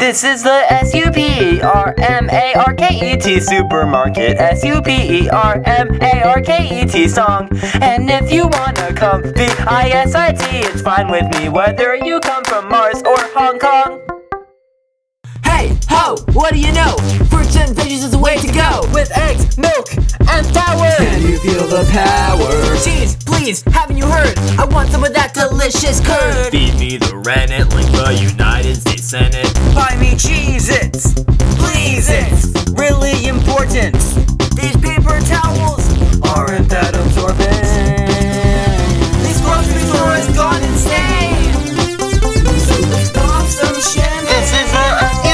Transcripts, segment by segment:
This is the SUPERMARKET supermarket, SUPERMARKET song. And if you wanna come VISIT, it's fine with me whether you come from Mars or Hong Kong. Hey, ho, what do you know? Fruits and veggies is the way to go. With eggs, milk, and flour. Can you feel the power? Cheese, please, haven't you heard? I want some of that delicious curd. Feed me the rennet like the United States Senate. Buy me Cheez-Its, please, it's really important. These paper towels aren't that absorbent. This grocery store has gone insane. Pop some champagne. This is the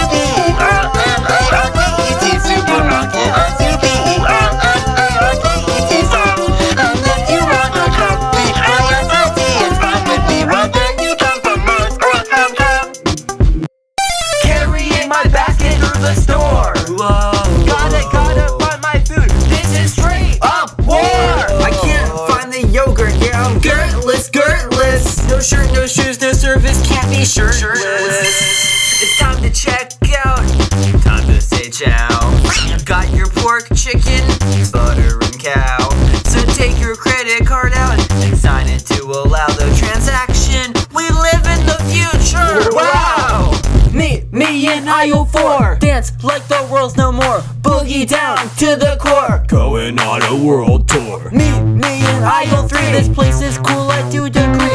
SUPERMARKET supermarket, SUPERMARKET song. And if you wanna come VISIT, it's fine with me whether you come from Mars or Hong Kong. Carrying my basket through the store. Whoa. Gotta find my food. This is straight up war. I can't find the yogurt, yeah, I'm girtless. No shirt, no shoes, no service, can't be shirtless. It's time to check out. Time to say ciao. Got your pork, chicken, Butter and cow. so take your credit card out and sign it to allow the transaction. We live in the future. Wow! Me in aisle 4. Dance like the world's no more. Boogie down to the core. Going on a world tour. Me in aisle 3. This place is cool. I do the